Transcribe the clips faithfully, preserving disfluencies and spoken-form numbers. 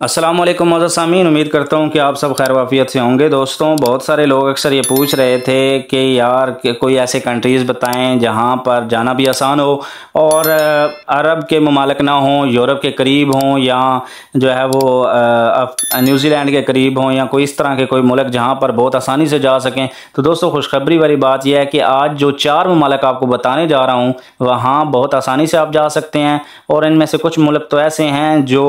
अस्सलाम वालेकुम मोअज़्ज़ज़ सामीन, उम्मीद करता हूँ कि आप सब खैर वाफियत से होंगे। दोस्तों, बहुत सारे लोग अक्सर ये पूछ रहे थे कि यार कि कोई ऐसे कंट्रीज़ बताएं जहाँ पर जाना भी आसान हो और अरब के ममालिक ना हों, यूरोप के करीब हों या जो है वो न्यूजीलैंड के करीब हों या कोई इस तरह के कोई मुल्क जहाँ पर बहुत आसानी से जा सकें। तो दोस्तों, खुशखबरी वाली बात यह है कि आज जो चार ममालिक आपको बताने जा रहा हूँ वहाँ बहुत आसानी से आप जा सकते हैं और इनमें से कुछ मुल्क तो ऐसे हैं जो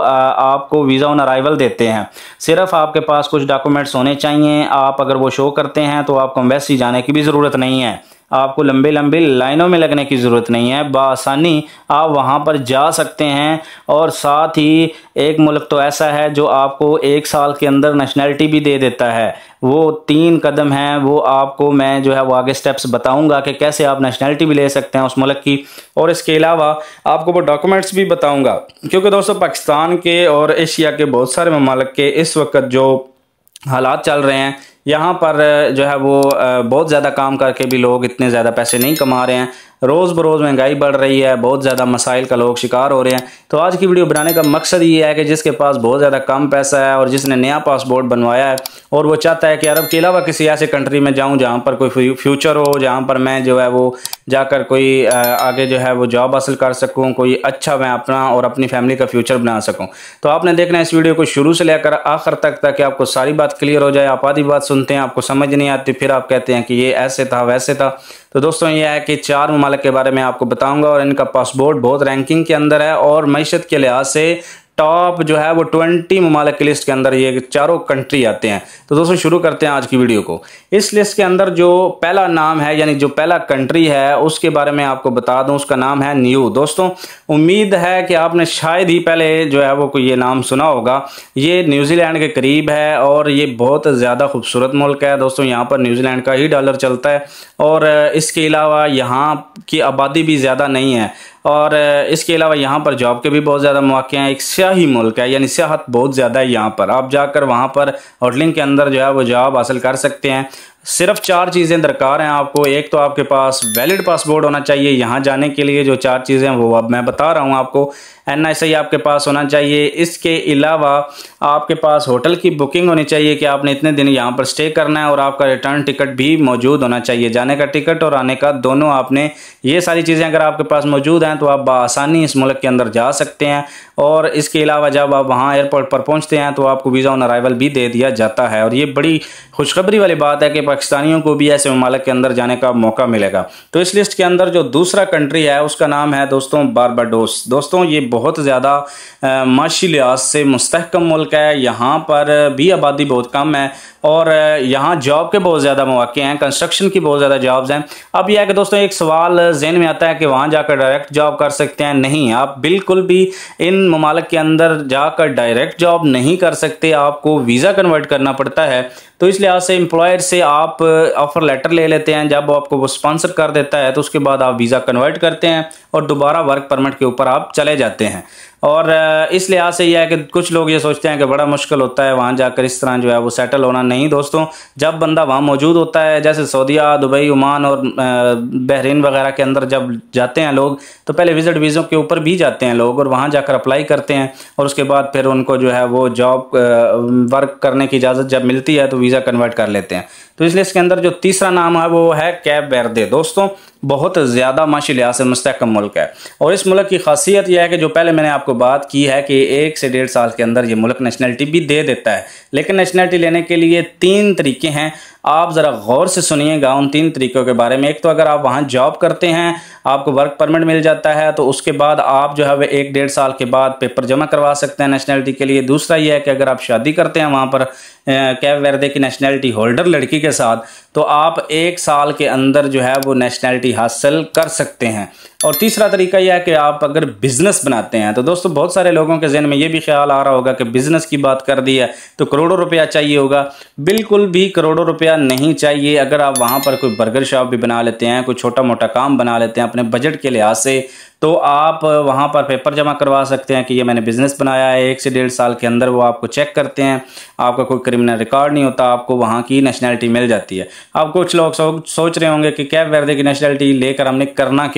आपको वीज़ा ऑन अराइवल देते हैं। सिर्फ आपके पास कुछ डॉक्यूमेंट्स होने चाहिए। आप अगर वो शो करते हैं तो आपको एम्बेसी जाने की भी ज़रूरत नहीं है, आपको लंबी लंबी लाइनों में लगने की ज़रूरत नहीं है, बआसानी आप वहाँ पर जा सकते हैं। और साथ ही एक मुल्क तो ऐसा है जो आपको एक साल के अंदर नेशनैलिटी भी दे देता है। वो तीन कदम हैं, वो आपको मैं जो है वो आगे स्टेप्स बताऊंगा कि कैसे आप नेशनैलिटी भी ले सकते हैं उस मुल्क की। और इसके अलावा आपको वो डॉक्यूमेंट्स भी बताऊंगा, क्योंकि दोस्तों पाकिस्तान के और एशिया के बहुत सारे ममालिक के इस वक्त जो हालात चल रहे हैं, यहाँ पर जो है वो बहुत ज़्यादा काम करके भी लोग इतने ज़्यादा पैसे नहीं कमा रहे हैं। रोज़ बरोज़ महंगाई बढ़ रही है, बहुत ज़्यादा मसाइल का लोग शिकार हो रहे हैं। तो आज की वीडियो बनाने का मकसद ये है कि जिसके पास बहुत ज़्यादा कम पैसा है और जिसने नया पासपोर्ट बनवाया है और वो चाहता है कि अरब के अलावा किसी ऐसे कंट्री में जाऊँ जहाँ पर कोई फ्यूचर हो, जहाँ पर मैं जो है वो जाकर कोई आगे जो है वो जॉब हासिल कर सकूँ, कोई अच्छा मैं अपना और अपनी फैमिली का फ्यूचर बना सकूँ, तो आपने देखना है इस वीडियो को शुरू से लेकर आखिर तक, ताकि आपको सारी बात क्लियर हो जाए। आप आधी बात सुनते हैं, आपको समझ नहीं आती, फिर आप कहते हैं कि ये ऐसे था वैसे था। तो दोस्तों, ये है कि चार ममालिक के बारे में आपको बताऊंगा और इनका पासपोर्ट बहुत रैंकिंग के अंदर है और मईशत के लिहाज से टॉप जो है वो ट्वेंटी ममालिक की लिस्ट के अंदर ये चारों कंट्री आते हैं। तो दोस्तों, शुरू करते हैं आज की वीडियो को। इस लिस्ट के अंदर जो पहला नाम है, यानी जो पहला कंट्री है, उसके बारे में आपको बता दूं, उसका नाम है न्यू। दोस्तों, उम्मीद है कि आपने शायद ही पहले जो है वो कोई ये नाम सुना होगा। ये न्यूजीलैंड के करीब है और ये बहुत ज़्यादा खूबसूरत मुल्क है। दोस्तों, यहाँ पर न्यूजीलैंड का ही डॉलर चलता है और इसके अलावा यहाँ की आबादी भी ज़्यादा नहीं है और इसके अलावा यहाँ पर जॉब के भी बहुत ज़्यादा मौके हैं। एक सियाही मुल्क है, यानी सियाहत बहुत ज़्यादा है यहाँ पर। आप जाकर वहाँ पर होटलिंग के अंदर जो है वो जॉब हासिल कर सकते हैं। सिर्फ चार चीज़ें दरकार हैं आपको। एक तो आपके पास वैलिड पासपोर्ट होना चाहिए यहाँ जाने के लिए। जो चार चीज़ें हैं वो अब मैं बता रहा हूँ आपको। एन एस आई आपके पास होना चाहिए। इसके अलावा आपके पास होटल की बुकिंग होनी चाहिए कि आपने इतने दिन यहाँ पर स्टे करना है और आपका रिटर्न टिकट भी मौजूद होना चाहिए, जाने का टिकट और आने का दोनों। आपने ये सारी चीज़ें अगर आपके पास मौजूद हैं तो आप बआसानी इस मुल्क के अंदर जा सकते हैं। और इसके अलावा जब आप वहाँ एयरपोर्ट पर पहुँचते हैं तो आपको वीज़ा ऑन अराइवल भी दे दिया जाता है। और ये बड़ी खुशखबरी वाली बात है कि पाकिस्तानियों को भी ऐसे ममालिक के अंदर जाने का मौका मिलेगा। तो इस लिस्ट के अंदर जो दूसरा कंट्री है उसका नाम है दोस्तों बारबाडोस। दोस्तों, ये बहुत ज़्यादा माशी लिहाज से मुस्तहकम मुल्क है। यहाँ पर भी आबादी बहुत कम है और यहाँ जॉब के बहुत ज़्यादा मौके हैं, कंस्ट्रक्शन की बहुत ज़्यादा जॉब्स हैं। अब यह है कि दोस्तों, एक सवाल जहन में आता है कि वहाँ जाकर डायरेक्ट जॉब कर सकते हैं। नहीं, आप बिल्कुल भी इन ममालिक के अंदर जाकर डायरेक्ट जॉब नहीं कर सकते, आपको वीज़ा कन्वर्ट करना पड़ता है। तो इस लिहाज से एम्प्लॉयर से आप ऑफ़र लेटर ले लेते हैं। जब आपको वो स्पॉन्सर कर देता है तो उसके बाद आप वीज़ा कन्वर्ट करते हैं और दोबारा वर्क परमिट के ऊपर आप चले जाते हैं। और इस लिहाज से यह है कि कुछ लोग ये सोचते हैं कि बड़ा मुश्किल होता है वहाँ जाकर इस तरह जो है वो सेटल होना। नहीं दोस्तों, जब बंदा वहाँ मौजूद होता है, जैसे सऊदीया, दुबई, ओमान और बहरीन वगैरह के अंदर जब जाते हैं लोग, तो पहले विजिट वीज़ों के ऊपर भी जाते हैं लोग और वहाँ जाकर अप्लाई करते हैं और उसके बाद फिर उनको जो है वो जॉब वर्क करने की इजाज़त जब मिलती है तो वीज़ा कन्वर्ट कर लेते हैं। तो इसलिए इसके अंदर जो तीसरा नाम है वो है कैप वेर्दे। दोस्तों, बहुत ज़्यादा माशी लिहाज से मुस्तहकम मुल्क है और इस मुल्क की खासियत यह है कि जो पहले मैंने आपको बात की है कि एक से डेढ़ साल के अंदर ये मुल्क नेशनैलिटी भी दे देता है। लेकिन नेशनैलिटी लेने के लिए तीन तरीके हैं। आप ज़रा गौर से सुनिएगा उन तीन तरीक़ों के बारे में। एक तो अगर आप वहाँ जॉब करते हैं, आपको वर्क परमिट मिल जाता है, तो उसके बाद आप जो है वह एक डेढ़ साल के बाद पेपर जमा करवा सकते हैं नेशनैलिटी के लिए। दूसरा ये है कि अगर आप शादी करते हैं वहाँ पर कैप वेर्दे की नेशनैलिटी होल्डर लड़की के साथ, तो आप एक साल के अंदर जो है वो नेशनैलिटी हासिल कर सकते हैं। और तीसरा तरीका यह है कि आप अगर बिज़नेस बनाते हैं, तो दोस्तों बहुत सारे लोगों के जहन में ये भी ख्याल आ रहा होगा कि बिज़नेस की बात कर दी है तो करोड़ों रुपया चाहिए होगा। बिल्कुल भी करोड़ों रुपया नहीं चाहिए। अगर आप वहाँ पर कोई बर्गर शॉप भी बना लेते हैं, कोई छोटा मोटा काम बना लेते हैं अपने बजट के लिहाज से, तो आप वहाँ पर पेपर जमा करवा सकते हैं कि ये मैंने बिज़नेस बनाया है। एक से डेढ़ साल के अंदर वो आपको चेक करते हैं, आपका कोई क्रिमिनल रिकॉर्ड नहीं होता, आपको वहाँ की नेशनैलिटी मिल जाती है। अब कुछ लोग सो, सोच रहे होंगे कि कैप वेर्दे की नेशनैलिटी लेकर हमने करना क्या है।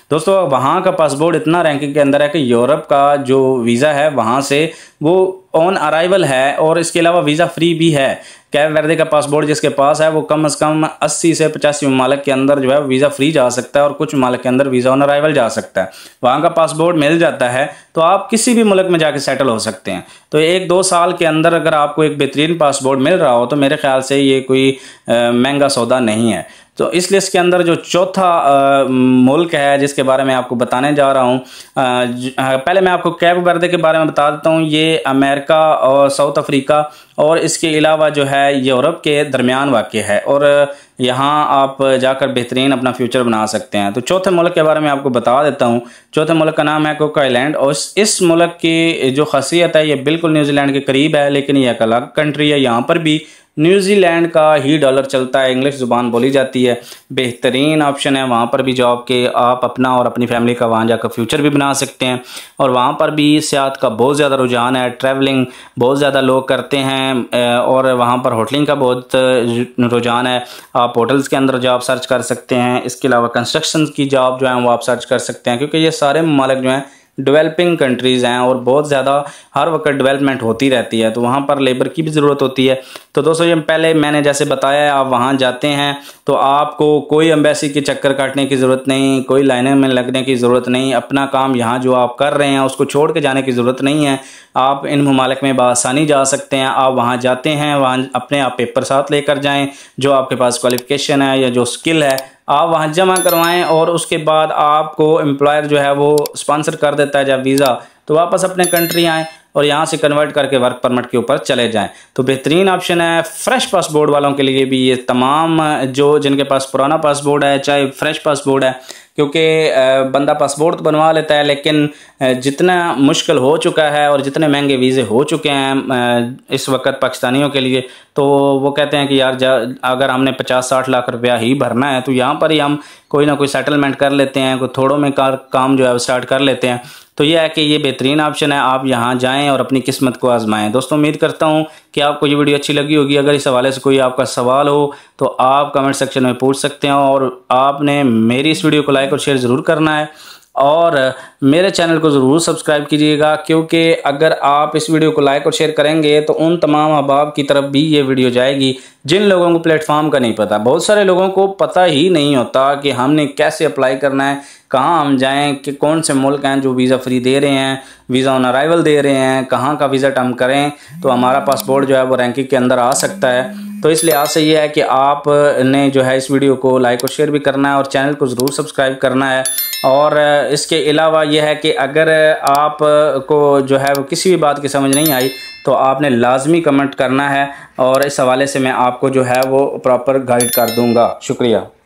दोस्तों वहाँ का पासपोर्ट इतना रैंकिंग के अंदर है कि यूरोप का जो वीज़ा है वहाँ से वो ऑन अराइवल है, और इसके अलावा वीज़ा फ्री भी है। कैप वर्दे का पासपोर्ट जिसके पास है वो कम से कम अस्सी से पचासी ममालिक के अंदर जो है वीज़ा फ्री जा सकता है, और कुछ ममालिक के अंदर वीज़ा ऑन अराइवल जा सकता है। वहाँ का पासपोर्ट मिल जाता है तो आप किसी भी मुल्क में जाके सेटल हो सकते हैं। तो एक दो साल के अंदर अगर आपको एक बेहतरीन पासपोर्ट मिल रहा हो तो मेरे ख्याल से ये कोई महंगा सौदा नहीं है। तो इस लिस्ट के अंदर जो चौथा मुल्क है जिसके बारे में आपको बताने जा रहा हूँ, पहले मैं आपको कैप वर्दे के बारे में बता देता हूँ। ये अमेरिका और साउथ अफ्रीका और इसके अलावा जो है यूरोप के दरमियान वाक़ है, और यहाँ आप जाकर बेहतरीन अपना फ्यूचर बना सकते हैं। तो चौथे मुल्क के बारे में आपको बता देता हूँ। चौथे मुल्क का नाम है कुक आइलैंड, और इस मुल्क की जो खासियत है ये बिल्कुल न्यूजीलैंड के करीब है, लेकिन ये एक अलग कंट्री है। यहाँ पर भी न्यूजीलैंड का ही डॉलर चलता है, इंग्लिश ज़ुबान बोली जाती है। बेहतरीन ऑप्शन है वहाँ पर भी जॉब के, आप अपना और अपनी फैमिली का वहाँ जाकर फ्यूचर भी बना सकते हैं। और वहाँ पर भी सियाहत का बहुत ज़्यादा रुझान है, ट्रैवलिंग बहुत ज़्यादा लोग करते हैं, और वहाँ पर होटलिंग का बहुत रुझान है। आप होटल्स के अंदर जॉब सर्च कर सकते हैं। इसके अलावा कंस्ट्रक्शन की जॉब जो है वो आप सर्च कर सकते हैं, क्योंकि ये सारे ममालिक जो हैं डेवलपिंग कंट्रीज़ हैं और बहुत ज़्यादा हर वक्त डेवलपमेंट होती रहती है, तो वहाँ पर लेबर की भी ज़रूरत होती है। तो दोस्तों ये पहले मैंने जैसे बताया है, आप वहाँ जाते हैं तो आपको कोई एम्बेसी के चक्कर काटने की ज़रूरत नहीं, कोई लाइनें में लगने की ज़रूरत नहीं। अपना काम यहाँ जो आप कर रहे हैं उसको छोड़ के जाने की ज़रूरत नहीं है। आप इन ममालिक में बआसानी जा सकते हैं। आप वहाँ जाते हैं, वहाँ अपने आप पेपर साथ लेकर जाएँ, जो आपके पास क्वालिफ़िकेशन है या जो स्किल है आप वहाँ जमा करवाएं, और उसके बाद आपको एम्प्लॉयर जो है वो स्पॉन्सर कर देता है जब वीज़ा, तो वापस अपने कंट्री आएँ और यहाँ से कन्वर्ट करके वर्क परमिट के ऊपर चले जाएं। तो बेहतरीन ऑप्शन है फ्रेश पासपोर्ट वालों के लिए भी। ये तमाम जो जिनके पास पुराना पासपोर्ट है चाहे फ्रेश पासपोर्ट है, क्योंकि बंदा पासपोर्ट तो बनवा लेता है, लेकिन जितना मुश्किल हो चुका है और जितने महंगे वीज़े हो चुके हैं इस वक्त पाकिस्तानियों के लिए, तो वो कहते हैं कि यार अगर हमने पचास साठ लाख रुपया ही भरना है तो यहाँ पर ही हम कोई ना कोई सेटलमेंट कर लेते हैं, कोई थोड़ों में कार काम जो है वो स्टार्ट कर लेते हैं। तो यह है कि ये बेहतरीन ऑप्शन है, आप यहाँ जाएं और अपनी किस्मत को आजमाएं। दोस्तों उम्मीद करता हूँ कि आपको ये वीडियो अच्छी लगी होगी। अगर इस हवाले से कोई आपका सवाल हो तो आप कमेंट सेक्शन में पूछ सकते हैं, और आपने मेरी इस वीडियो को लाइक और शेयर ज़रूर करना है, और मेरे चैनल को ज़रूर सब्सक्राइब कीजिएगा, क्योंकि अगर आप इस वीडियो को लाइक और शेयर करेंगे तो उन तमाम अहबाब की तरफ भी ये वीडियो जाएगी जिन लोगों को प्लेटफॉर्म का नहीं पता। बहुत सारे लोगों को पता ही नहीं होता कि हमने कैसे अप्लाई करना है, कहाँ हम जाएं, कि कौन से मुल्क हैं जो वीज़ा फ्री दे रहे हैं, वीज़ा ऑन अराइवल दे रहे हैं, कहाँ का विज़िट हम करें तो हमारा पासपोर्ट जो है वो रैंकिंग के अंदर आ सकता है। तो इस लिहाज से ये है कि आपने जो है इस वीडियो को लाइक और शेयर भी करना है और चैनल को ज़रूर सब्सक्राइब करना है। और इसके अलावा यह है कि अगर आप को जो है वो किसी भी बात की समझ नहीं आई तो आपने लाजमी कमेंट करना है, और इस हवाले से मैं आपको जो है वो प्रॉपर गाइड कर दूंगा। शुक्रिया।